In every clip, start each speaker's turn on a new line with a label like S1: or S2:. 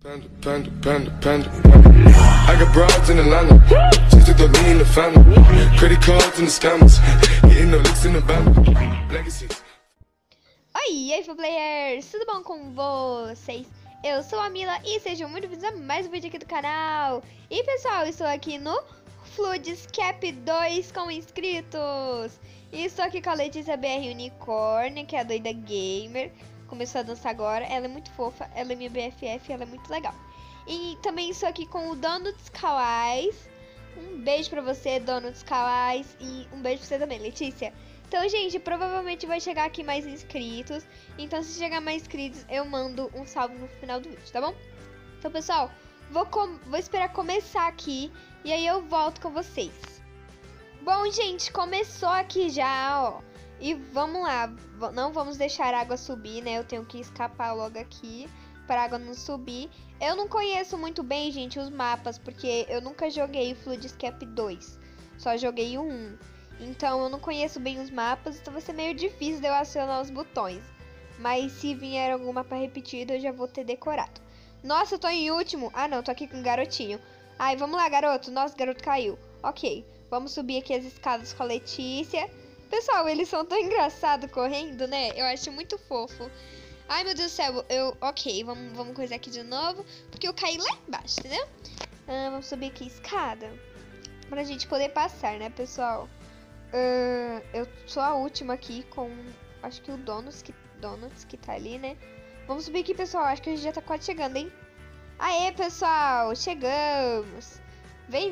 S1: Panda. I got broads in Atlanta, just took the lean in the family. Credit cards and the scammers, hitting the licks in the band. Legacies.
S2: Oi, e aí, players! Tudo bom com vocês? Eu sou a Mila e sejam muito bem-vindos a mais um vídeo aqui do canal. E pessoal, estou aqui no Floodescape 2 com inscritos. E estou aqui com a Letícia BR Unicorn, que é a doida gamer. Começou a dançar agora, ela é muito fofa, ela é minha BFF, ela é muito legal. E também estou aqui com o Donuts Kawais. Um beijo pra você, Donuts Kawais, e um beijo pra você também, Letícia. Então, gente, provavelmente vai chegar aqui mais inscritos. Então, se chegar mais inscritos, eu mando um salve no final do vídeo, tá bom? Então, pessoal, vou esperar começar aqui e aí eu volto com vocês. Bom, gente, começou aqui já, ó. E vamos lá, não vamos deixar a água subir, né? Eu tenho que escapar logo aqui para a água não subir. Eu não conheço muito bem, gente, os mapas, porque eu nunca joguei o Floodescape 2. Só joguei o 1. Então eu não conheço bem os mapas, então vai ser meio difícil de eu acionar os botões. Mas se vier algum mapa repetido, eu já vou ter decorado. Nossa, eu tô em último. Ah, não, tô aqui com um garotinho. Ai, vamos lá, garoto. Nossa, o garoto caiu. Ok, vamos subir aqui as escadas com a Letícia. Pessoal, eles são tão engraçados correndo, né? Eu acho muito fofo. Ai, meu Deus do céu. Ok, vamos coisar aqui de novo. Porque eu caí lá embaixo, entendeu? Vamos subir aqui a escada. Pra gente poder passar, né, pessoal? Eu sou a última aqui com... Acho que o Donuts que tá ali, né? Vamos subir aqui, pessoal. Acho que a gente já tá quase chegando, hein? Aê, pessoal. Chegamos. Vem.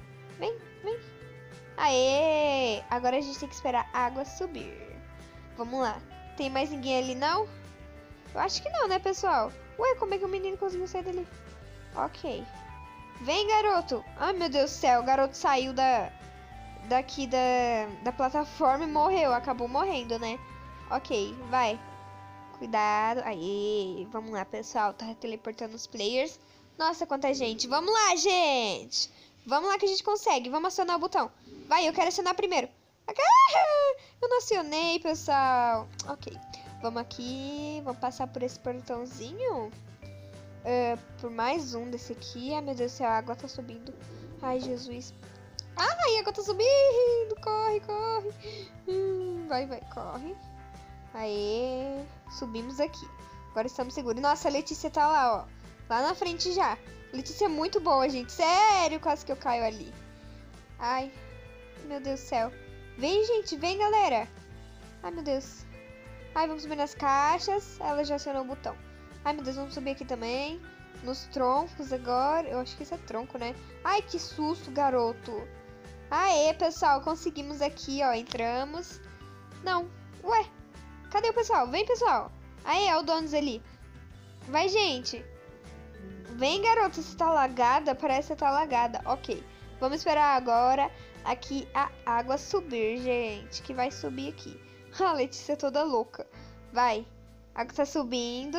S2: Aê! Agora a gente tem que esperar a água subir. Vamos lá. Tem mais ninguém ali, não? Eu acho que não, né, pessoal? Ué, como é que o menino conseguiu sair dali? Ok. Vem, garoto. Ai, meu Deus do céu. O garoto saiu daqui da plataforma e morreu. Acabou morrendo, né? Ok, vai. Cuidado. Aê. Vamos lá, pessoal. Tá teleportando os players. Nossa, quanta gente. Vamos lá, gente. Vamos lá que a gente consegue. Vamos acionar o botão. Vai, eu quero acionar primeiro. Eu não acionei, pessoal. Ok. Vamos aqui. Vamos passar por esse portãozinho. Por mais um desse aqui. Ai, meu Deus do céu. A água tá subindo. Ai, Jesus. Ai, a água tá subindo. Corre. Vai, corre. Aê. Subimos aqui. Agora estamos seguros. Nossa, a Letícia tá lá, ó. Lá na frente já. Letícia é muito boa, gente. Sério, quase que eu caio ali. Ai, meu Deus do céu. Vem, gente. Vem, galera. Ai, meu Deus. Ai, vamos subir nas caixas. Ela já acionou o botão. Ai, meu Deus, vamos subir aqui também. Nos troncos agora. Eu acho que isso é tronco, né? Ai, que susto, garoto. Aê, pessoal. Conseguimos aqui, ó. Entramos. Não. Ué. Cadê o pessoal? Vem, pessoal. Aê, é o Donuts ali. Vai, gente. Vem, garoto, você tá lagada? Parece que você tá lagada. Ok, vamos esperar agora aqui a água subir, gente. Que vai subir aqui. A Letícia é toda louca. Vai, a água tá subindo.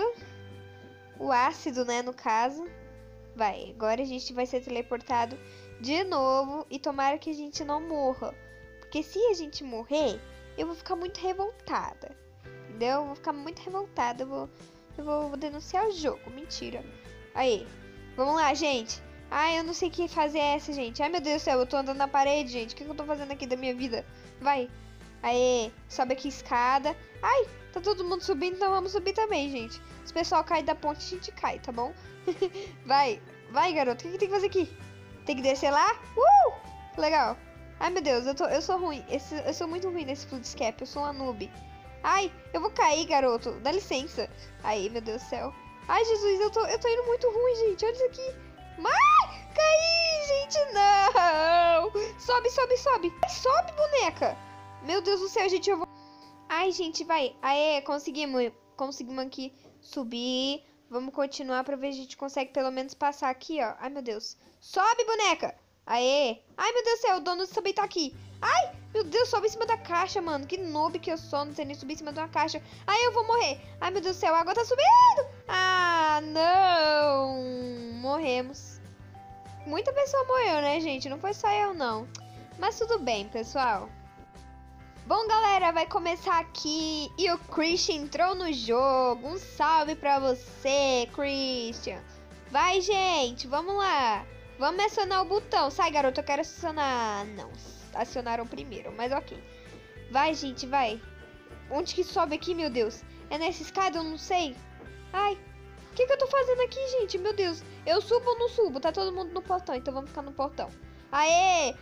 S2: O ácido, né, no caso. Vai, agora a gente vai ser teleportado de novo. E tomara que a gente não morra. Porque se a gente morrer, eu vou ficar muito revoltada. Entendeu? Eu vou ficar muito revoltada. Eu vou denunciar o jogo. Mentira. Aí, vamos lá, gente. Ai, eu não sei o que fazer essa, gente. Ai, meu Deus do céu, eu tô andando na parede, gente. O que eu tô fazendo aqui da minha vida? Vai. Aê, sobe aqui a escada. Ai, tá todo mundo subindo, então vamos subir também, gente. Se o pessoal cair da ponte, a gente cai, tá bom? Vai, garoto. O que tem que fazer aqui? Tem que descer lá? Legal. Ai, meu Deus, eu sou ruim. Eu sou muito ruim nesse Floodescape. Eu sou uma noob. Ai, eu vou cair, garoto. Dá licença. Aí, meu Deus do céu. Ai, Jesus, eu tô indo muito ruim, gente. Olha isso aqui. Ai, caí, gente, não. Sobe. Sobe, boneca. Meu Deus do céu, gente, eu vou... Ai, gente, vai. Aê, conseguimos aqui subir. Vamos continuar pra ver se a gente consegue pelo menos passar aqui, ó. Ai, meu Deus. Sobe, boneca. Aê. Ai, meu Deus do céu, o dono também tá aqui. Ai, meu Deus, sobe em cima da caixa, mano. Que noob que eu sou, não sei nem subir em cima de uma caixa. Ai, eu vou morrer. Ai, meu Deus do céu, a água tá subindo. Ah, não. Morremos. Muita pessoa morreu, né, gente? Não foi só eu, não. Mas tudo bem, pessoal. Bom, galera, vai começar aqui. E o Christian entrou no jogo. Um salve pra você, Christian. Vai, gente, vamos lá. Vamos acionar o botão. Sai, garoto, eu quero acionar. Não, acionaram primeiro, mas ok. Vai, gente, vai. Onde que sobe aqui, meu Deus? É nessa escada? Eu não sei. Ai, o que eu tô fazendo aqui, gente? Meu Deus, eu subo ou não subo? Tá todo mundo no portão, então vamos ficar no portão. Aê,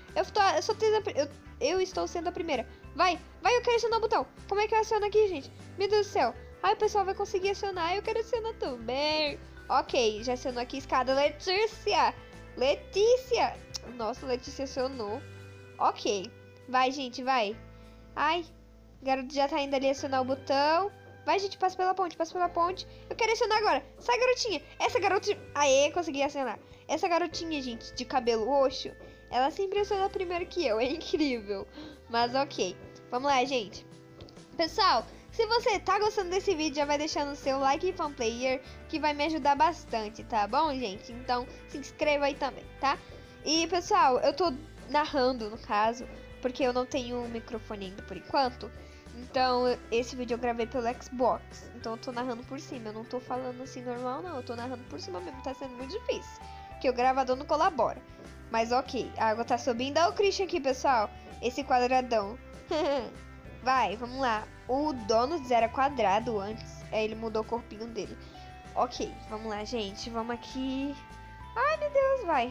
S2: eu estou sendo a primeira. Vai, eu quero acionar o botão. Como é que eu aciono aqui, gente? Meu Deus do céu. Ai, o pessoal vai conseguir acionar, eu quero acionar também. Ok, já acionou aqui a escada. Letícia. Nossa, Letícia acionou. Ok, vai, gente, vai. Ai, o garoto já tá indo ali acionar o botão. Vai, gente, passa pela ponte. Eu quero acionar agora. Sai, garotinha. Essa garotinha... Aê, consegui acionar. Essa garotinha, gente, de cabelo roxo, ela sempre aciona primeiro que eu. É incrível. Mas ok. Vamos lá, gente. Pessoal, se você tá gostando desse vídeo, já vai deixando o seu like e fan player, que vai me ajudar bastante, tá bom, gente? Então, se inscreva aí também, tá? E, pessoal, eu tô narrando, no caso, porque eu não tenho um microfone ainda por enquanto. Então, esse vídeo eu gravei pelo Xbox. Então, eu tô narrando por cima. Eu não tô falando assim normal, não. Eu tô narrando por cima mesmo. Tá sendo muito difícil. Porque o gravador não colabora. Mas, ok. A água tá subindo. Olha o Christian aqui, pessoal. Esse quadradão. Vai, vamos lá. O Donut era quadrado antes. Aí ele mudou o corpinho dele. Ok, vamos lá, gente. Vamos aqui. Ai, meu Deus, vai.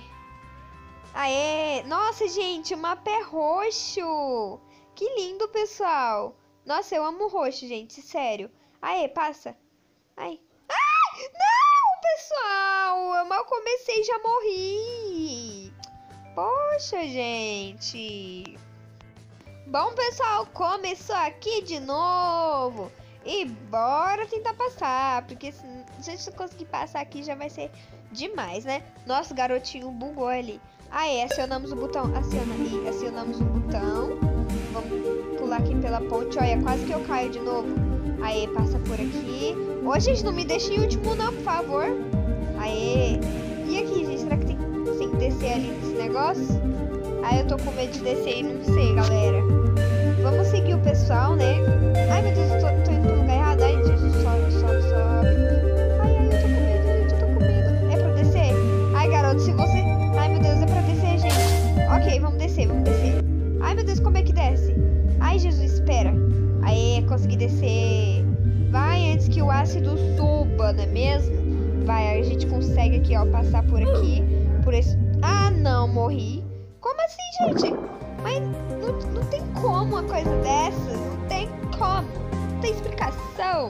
S2: Aê! Nossa, gente, o mapa é roxo. Que lindo, pessoal. Nossa, eu amo roxo, gente, sério. Aê, passa. Ai. Ai, não, pessoal. Eu mal comecei e já morri. Poxa, gente. Bom, pessoal, começou aqui de novo. E bora tentar passar, porque se a gente não conseguir passar aqui já vai ser demais, né? Nosso garotinho bugou ali. Aê, acionamos o botão. Acionamos o botão. Vamos pular aqui pela ponte. Olha, quase que eu caio de novo. Aê, passa por aqui. Ô, gente, não me deixe em último não, por favor. Aê. E aqui, gente, será que tem que descer ali nesse negócio? Aí eu tô com medo de descer e não sei, galera. Vamos seguir o pessoal, né? Ai, meu Deus, eu tô indo pro lugar errado. Ai, Jesus, sobe. Ai, eu tô com medo, gente, eu tô com medo. É pra descer? Ai, garoto, se você... Ai, meu Deus, é pra descer, gente. Ok, vamos descer. Ai, meu Deus, como é que desce? Ai, Jesus, espera. Aê, consegui descer. Vai, antes que o ácido suba, não é mesmo? Vai, a gente consegue aqui, ó, passar por aqui. Por esse... Ah, não, morri. Como assim, gente? Mas não tem como uma coisa dessas. Não tem como. Não tem explicação.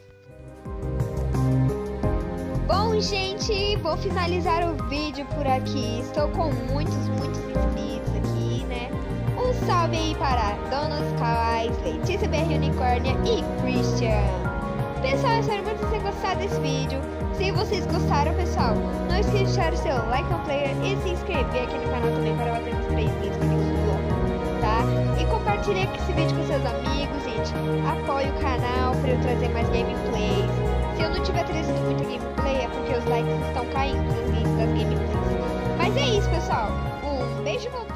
S2: Bom, gente, vou finalizar o vídeo por aqui. Estou com muitos inscritos aqui, né? Um salve aí para Dona Skies, Letícia BR Unicórnia e Christian. Pessoal, eu espero muito que vocês gostaram desse vídeo. Se vocês gostaram, pessoal, não esqueça de deixar o seu like on player e se inscrever aqui no canal também para bater nos 3 mil inscritos, tá? E compartilhe esse vídeo com seus amigos, gente. Apoie o canal para eu trazer mais gameplays. Se eu não tiver trazido muita gameplay é porque os likes estão caindo das gameplays. Mas é isso, pessoal. Um beijo.